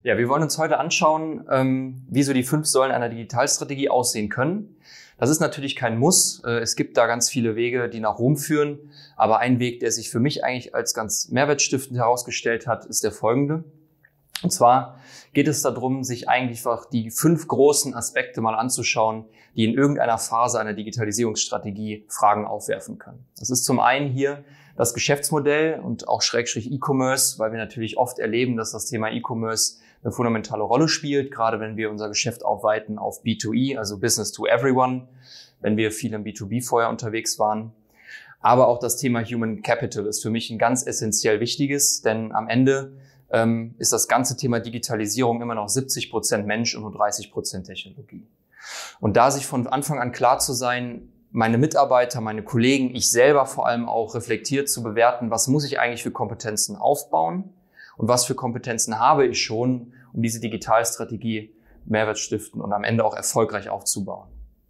Ja, wir wollen uns heute anschauen, wie so die 5 Säulen einer Digitalstrategie aussehen können. Das ist natürlich kein Muss. Es gibt da ganz viele Wege, die nach Rom führen. Aber ein Weg, der sich für mich eigentlich als ganz mehrwertstiftend herausgestellt hat, ist der folgende. Und zwar geht es darum, sich eigentlich einfach die 5 großen Aspekte mal anzuschauen, die in irgendeiner Phase einer Digitalisierungsstrategie Fragen aufwerfen können. Das ist zum einen hier das Geschäftsmodell und auch Schrägstrich E-Commerce, weil wir natürlich oft erleben, dass das Thema E-Commerce eine fundamentale Rolle spielt, gerade wenn wir unser Geschäft aufweiten auf B2E, also Business to Everyone, wenn wir viel im B2B vorher unterwegs waren. Aber auch das Thema Human Capital ist für mich ein ganz essentiell wichtiges, denn am Ende ist das ganze Thema Digitalisierung immer noch 70% Mensch und nur 30% Technologie. Und da sich von Anfang an klar zu sein, meine Mitarbeiter, meine Kollegen, ich selber vor allem auch reflektiert zu bewerten, was muss ich eigentlich für Kompetenzen aufbauen und was für Kompetenzen habe ich schon, um diese Digitalstrategie mehrwertstiftend und am Ende auch erfolgreich aufzubauen.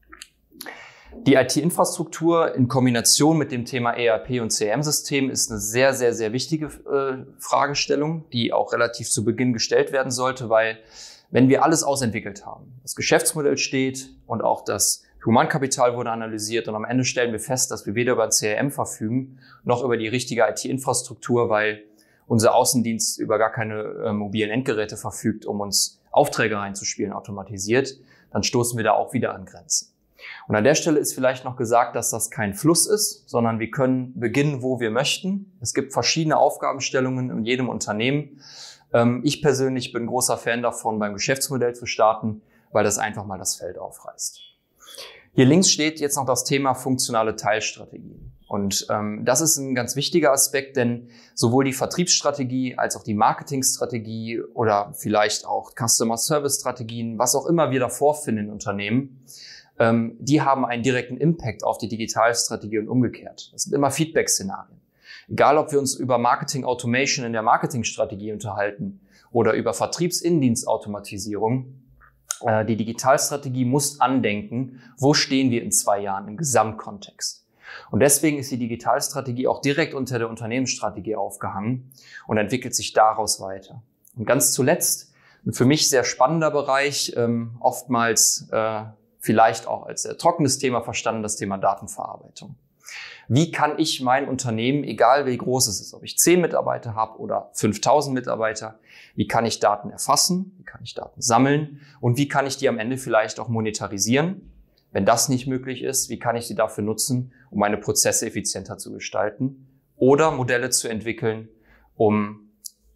Die IT-Infrastruktur in Kombination mit dem Thema ERP und CRM-System ist eine sehr, sehr, sehr wichtige Fragestellung, die auch relativ zu Beginn gestellt werden sollte, weil wenn wir alles ausentwickelt haben, das Geschäftsmodell steht und auch das Humankapital wurde analysiert und am Ende stellen wir fest, dass wir weder über ein CRM verfügen, noch über die richtige IT-Infrastruktur, weil unser Außendienst über gar keine mobilen Endgeräte verfügt, um uns Aufträge reinzuspielen, automatisiert, dann stoßen wir da auch wieder an Grenzen. Und an der Stelle ist vielleicht noch gesagt, dass das kein Fluss ist, sondern wir können beginnen, wo wir möchten. Es gibt verschiedene Aufgabenstellungen in jedem Unternehmen. Ich persönlich bin großer Fan davon, beim Geschäftsmodell zu starten, weil das einfach mal das Feld aufreißt. Hier links steht jetzt noch das Thema funktionale Teilstrategien. Und das ist ein ganz wichtiger Aspekt, denn sowohl die Vertriebsstrategie als auch die Marketingstrategie oder vielleicht auch Customer Service Strategien, was auch immer wir da vorfinden in Unternehmen, die haben einen direkten Impact auf die Digitalstrategie und umgekehrt. Das sind immer Feedback-Szenarien. Egal, ob wir uns über Marketing Automation in der Marketingstrategie unterhalten oder über Vertriebsinnendienstautomatisierung, die Digitalstrategie muss andenken, wo stehen wir in 2 Jahren im Gesamtkontext. Und deswegen ist die Digitalstrategie auch direkt unter der Unternehmensstrategie aufgehangen und entwickelt sich daraus weiter. Und ganz zuletzt, ein für mich sehr spannender Bereich, oftmals vielleicht auch als sehr trockenes Thema verstanden, das Thema Datenverarbeitung. Wie kann ich mein Unternehmen, egal wie groß es ist, ob ich 10 Mitarbeiter habe oder 5000 Mitarbeiter, wie kann ich Daten erfassen, wie kann ich Daten sammeln und wie kann ich die am Ende vielleicht auch monetarisieren? Wenn das nicht möglich ist, wie kann ich die dafür nutzen, um meine Prozesse effizienter zu gestalten oder Modelle zu entwickeln, um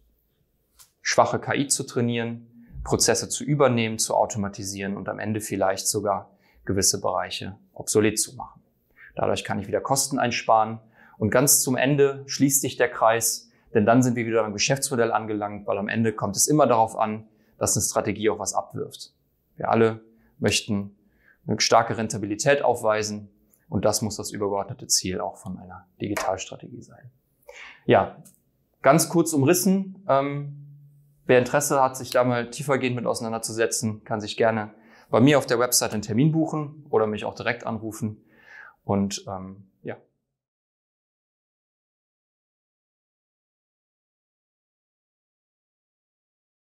schwache KI zu trainieren, Prozesse zu übernehmen, zu automatisieren und am Ende vielleicht sogar gewisse Bereiche obsolet zu machen. Dadurch kann ich wieder Kosten einsparen und ganz zum Ende schließt sich der Kreis, denn dann sind wir wieder beim Geschäftsmodell angelangt, weil am Ende kommt es immer darauf an, dass eine Strategie auch was abwirft. Wir alle möchten eine starke Rentabilität aufweisen und das muss das übergeordnete Ziel auch von einer Digitalstrategie sein. Ja, ganz kurz umrissen. Wer Interesse hat, sich da mal tiefergehend mit auseinanderzusetzen, kann sich gerne bei mir auf der Website einen Termin buchen oder mich auch direkt anrufen. Und ja.